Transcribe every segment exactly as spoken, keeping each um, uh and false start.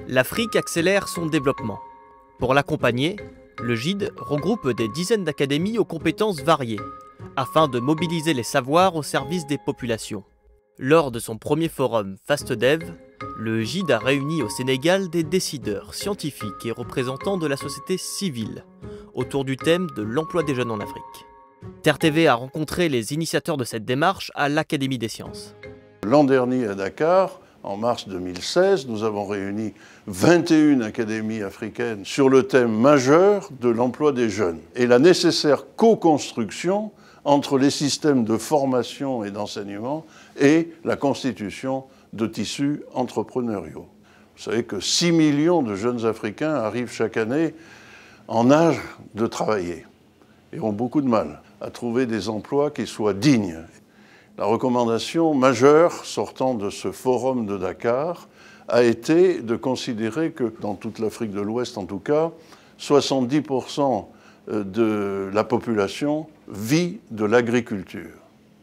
L'Afrique accélère son développement. Pour l'accompagner, le GID regroupe des dizaines d'académies aux compétences variées, afin de mobiliser les savoirs au service des populations. Lors de son premier forum FastDev, le GID a réuni au Sénégal des décideurs, scientifiques et représentants de la société civile, autour du thème de l'emploi des jeunes en Afrique. Terre T V a rencontré les initiateurs de cette démarche à l'Académie des sciences. L'an dernier à Dakar, en mars deux mille seize, nous avons réuni vingt et une académies africaines sur le thème majeur de l'emploi des jeunes et la nécessaire co-construction entre les systèmes de formation et d'enseignement et la constitution de tissus entrepreneuriaux. Vous savez que six millions de jeunes Africains arrivent chaque année en âge de travailler et ont beaucoup de mal à trouver des emplois qui soient dignes. La recommandation majeure sortant de ce forum de Dakar a été de considérer que, dans toute l'Afrique de l'Ouest en tout cas, soixante-dix pour cent de la population vit de l'agriculture.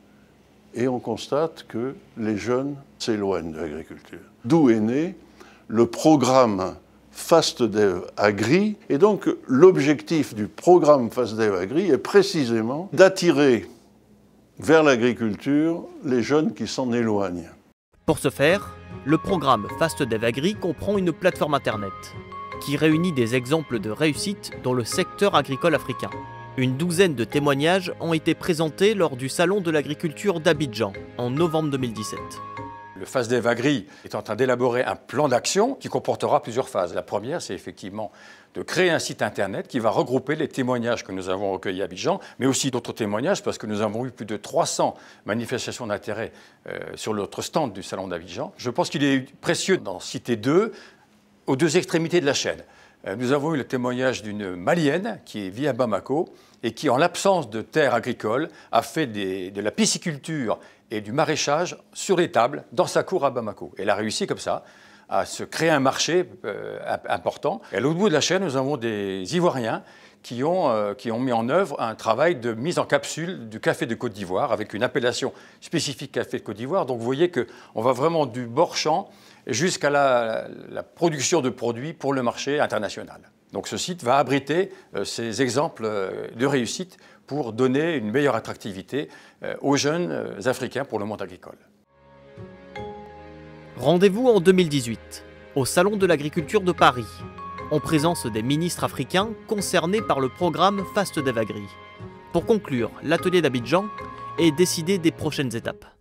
Et on constate que les jeunes s'éloignent de l'agriculture. D'où est né le programme FastDev Agri. Et donc l'objectif du programme FastDev Agri est précisément d'attirer vers l'agriculture les jeunes qui s'en éloignent. Pour ce faire, le programme FastDev Agri comprend une plateforme internet qui réunit des exemples de réussite dans le secteur agricole africain. Une douzaine de témoignages ont été présentés lors du Salon de l'agriculture d'Abidjan en novembre deux mille dix-sept. Le FastDev Agri est en train d'élaborer un plan d'action qui comportera plusieurs phases. La première, c'est effectivement de créer un site internet qui va regrouper les témoignages que nous avons recueillis à Abidjan, mais aussi d'autres témoignages, parce que nous avons eu plus de trois cents manifestations d'intérêt euh, sur notre stand du Salon d'Abidjan. Je pense qu'il est précieux d'en citer deux aux deux extrémités de la chaîne. Euh, nous avons eu le témoignage d'une Malienne qui vit à Bamako et qui, en l'absence de terres agricoles, a fait des, de la pisciculture et du maraîchage sur les tables dans sa cour à Bamako. Elle a réussi comme ça à se créer un marché euh, important. Et à l'autre bout de la chaîne, nous avons des Ivoiriens qui ont, euh, qui ont mis en œuvre un travail de mise en capsule du café de Côte d'Ivoire avec une appellation spécifique café de Côte d'Ivoire. Donc vous voyez qu'on va vraiment du bord-champ jusqu'à la, la production de produits pour le marché international. Donc ce site va abriter euh, ces exemples euh, de réussite pour donner une meilleure attractivité euh, aux jeunes euh, Africains pour le monde agricole. Rendez-vous en deux mille dix-huit, au Salon de l'agriculture de Paris, en présence des ministres africains concernés par le programme FastDev Agri, pour conclure l'atelier d'Abidjan et décider des prochaines étapes.